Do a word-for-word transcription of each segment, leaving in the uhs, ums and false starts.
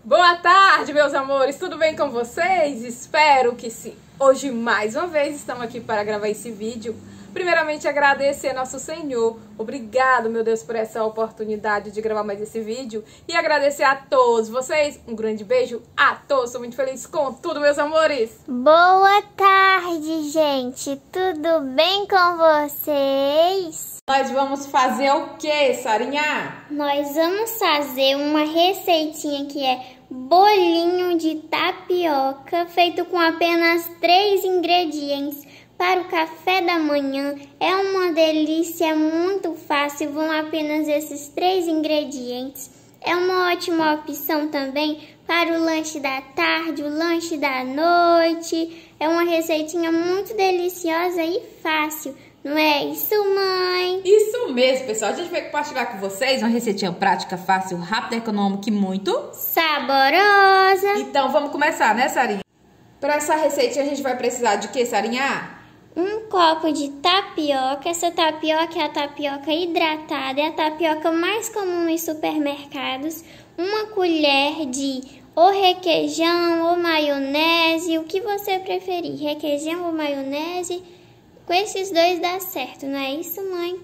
Boa tarde, meus amores, tudo bem com vocês? Espero que sim. Hoje, mais uma vez, estamos aqui para gravar esse vídeo. Primeiramente, agradecer nosso Senhor. Obrigado, meu Deus, por essa oportunidade de gravar mais esse vídeo. E agradecer a todos vocês. Um grande beijo a todos. Estou muito feliz com tudo, meus amores. Boa tarde, gente. Tudo bem com vocês? Nós vamos fazer o que, Sarinha? Nós vamos fazer uma receitinha que é bolinho de tapioca, feito com apenas três ingredientes. Para o café da manhã, é uma delícia, muito fácil, vão apenas esses três ingredientes. É uma ótima opção também para o lanche da tarde, o lanche da noite. É uma receitinha muito deliciosa e fácil, não é isso, mãe? Isso mesmo, pessoal. A gente vai compartilhar com vocês uma receitinha prática, fácil, rápida, econômica e muito saborosa. Então vamos começar, né, Sarinha? Para essa receitinha a gente vai precisar de quê, Sarinha? Um copo de tapioca. Essa tapioca é a tapioca hidratada, é a tapioca mais comum nos supermercados. Uma colher de ou requeijão ou maionese, o que você preferir, requeijão ou maionese. Com esses dois dá certo, não é isso, mãe?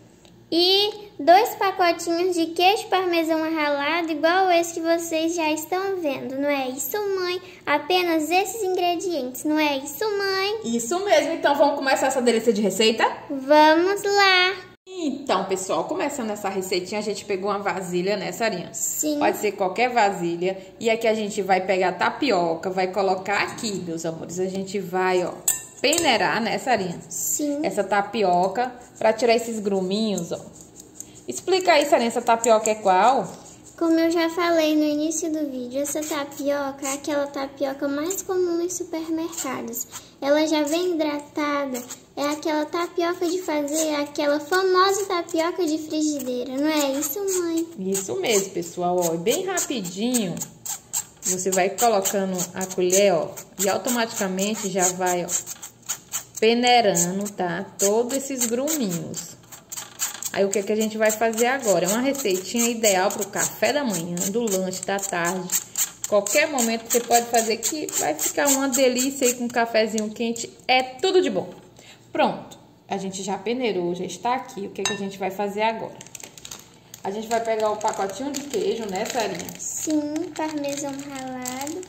E dois pacotinhos de queijo parmesão ralado, igual esse que vocês já estão vendo, não é isso, mãe? Apenas esses ingredientes, não é isso, mãe? Isso mesmo, então vamos começar essa delícia de receita? Vamos lá! Então, pessoal, começando essa receitinha, a gente pegou uma vasilha, né, Sarinha? Sim. Pode ser qualquer vasilha. E aqui a gente vai pegar a tapioca, vai colocar aqui, meus amores. A gente vai, ó, peneirar, né, Sarinha? Sim. Essa tapioca, pra tirar esses gruminhos, ó. Explica aí, Sarinha, essa tapioca é qual? Como eu já falei no início do vídeo, essa tapioca é aquela tapioca mais comum nos supermercados. Ela já vem hidratada, é aquela tapioca de fazer, aquela famosa tapioca de frigideira, não é isso, mãe? Isso mesmo, pessoal, ó, bem rapidinho. Você vai colocando a colher, ó, e automaticamente já vai, ó, peneirando, tá? Todos esses gruminhos. Aí, o que que a gente vai fazer agora? É uma receitinha ideal para o café da manhã, do lanche, da tarde. Qualquer momento você pode fazer que vai ficar uma delícia aí com um cafezinho quente. É tudo de bom. Pronto. A gente já peneirou, já está aqui. O que que a gente vai fazer agora? A gente vai pegar o pacotinho de queijo, né, Sarinha? Sim, parmesão ralado.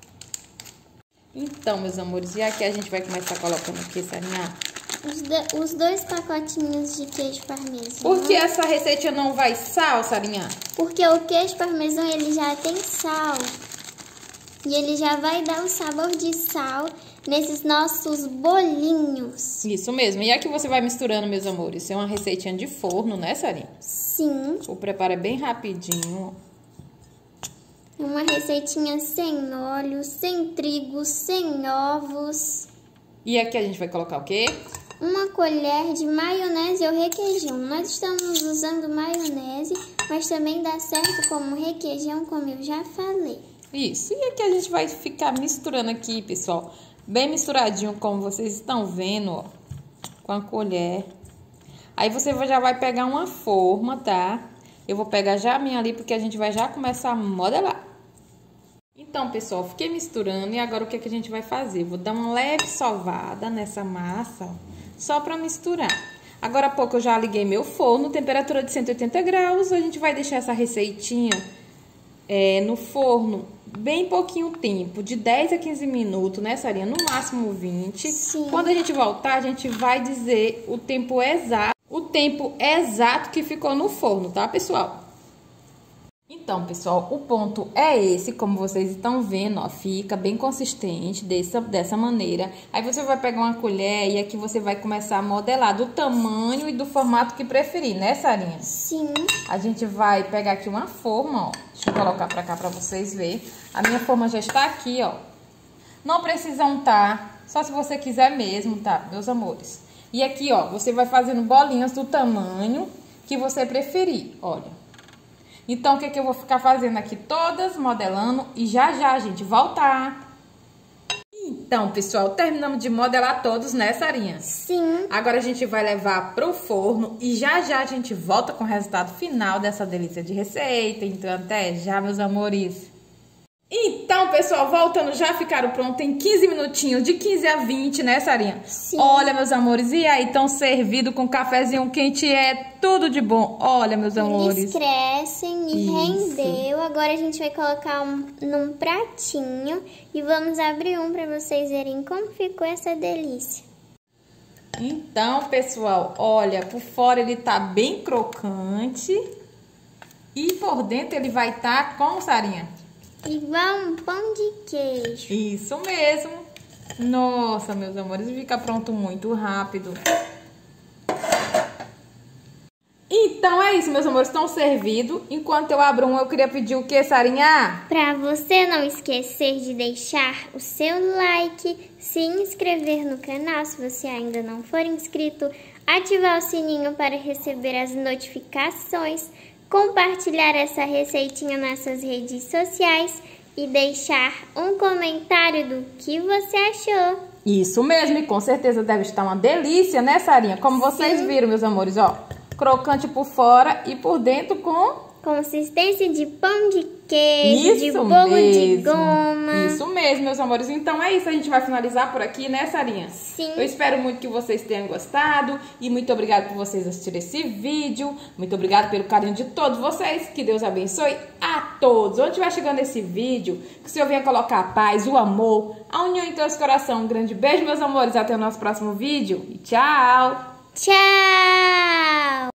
Então, meus amores, e aqui a gente vai começar colocando o que, Sarinha? Os, do, os dois pacotinhos de queijo parmesão. Por que essa receita não vai sal, Sarinha? Porque o queijo parmesão, ele já tem sal. E ele já vai dar um sabor de sal nesses nossos bolinhos. Isso mesmo. E aqui você vai misturando, meus amores. Isso é uma receitinha de forno, né, Sarinha? Sim. O preparo é bem rapidinho. É uma receitinha sem óleo, sem trigo, sem ovos. E aqui a gente vai colocar o quê? Uma colher de maionese ou requeijão. Nós estamos usando maionese, mas também dá certo como requeijão, como eu já falei. Isso. E aqui a gente vai ficar misturando aqui, pessoal. Bem misturadinho, como vocês estão vendo, ó. Com a colher. Aí você já vai pegar uma forma, tá? Eu vou pegar já a minha ali, porque a gente vai já começar a modelar. Então, pessoal, fiquei misturando e agora o que, é que a gente vai fazer? Vou dar uma leve sovada nessa massa, ó, só para misturar. Agora há pouco eu já liguei meu forno, temperatura de cento e oitenta graus. A gente vai deixar essa receitinha é, no forno bem pouquinho tempo, de dez a quinze minutos, né, Sarinha? No máximo vinte. Sim. Quando a gente voltar, a gente vai dizer o tempo exato, o tempo exato que ficou no forno, tá, pessoal? Então, pessoal, o ponto é esse, como vocês estão vendo, ó, fica bem consistente dessa, dessa maneira. Aí você vai pegar uma colher e aqui você vai começar a modelar do tamanho e do formato que preferir, né, Sarinha? Sim. A gente vai pegar aqui uma forma, ó, deixa eu colocar pra cá pra vocês verem. A minha forma já está aqui, ó. Não precisa untar, só se você quiser mesmo, tá, meus amores? E aqui, ó, você vai fazendo bolinhas do tamanho que você preferir, olha. Então, o que que eu vou ficar fazendo aqui? Todas modelando e já já a gente voltar. Então, pessoal, terminamos de modelar todos, né, Sarinha? Sim. Agora a gente vai levar pro forno e já já a gente volta com o resultado final dessa delícia de receita. Então, até já, meus amores. Então, pessoal, voltando, já ficaram prontos em quinze minutinhos, de quinze a vinte, né, Sarinha? Sim. Olha, meus amores, e aí, estão servidos com cafezinho quente, é tudo de bom. Olha, meus amores. Eles crescem e Isso. rendeu. Agora a gente vai colocar um, num pratinho e vamos abrir um para vocês verem como ficou essa delícia. Então, pessoal, olha, por fora ele tá bem crocante e por dentro ele vai estar como, Sarinha? Igual um pão de queijo. Isso mesmo. Nossa, meus amores, fica pronto muito rápido. Então é isso, meus amores, estão servidos. Enquanto eu abro um, eu queria pedir o que, Sarinha? Para você não esquecer de deixar o seu like, se inscrever no canal se você ainda não for inscrito, ativar o sininho para receber as notificações, compartilhar essa receitinha nas suas redes sociais e deixar um comentário do que você achou. Isso mesmo, e com certeza deve estar uma delícia, né, Sarinha? Como vocês Sim. viram, meus amores, ó. Crocante por fora e por dentro com... Consistência de pão de queijo, Isso de bolo mesmo. de goma. Isso mesmo, meus amores. Então é isso, a gente vai finalizar por aqui, né, Sarinha? Sim. Eu espero muito que vocês tenham gostado e muito obrigada por vocês assistirem esse vídeo. Muito obrigada pelo carinho de todos vocês. Que Deus abençoe a todos. Onde estiver chegando esse vídeo, que o Senhor venha colocar a paz, o amor, a união em todos os corações. Um grande beijo, meus amores. Até o nosso próximo vídeo e tchau! Tchau!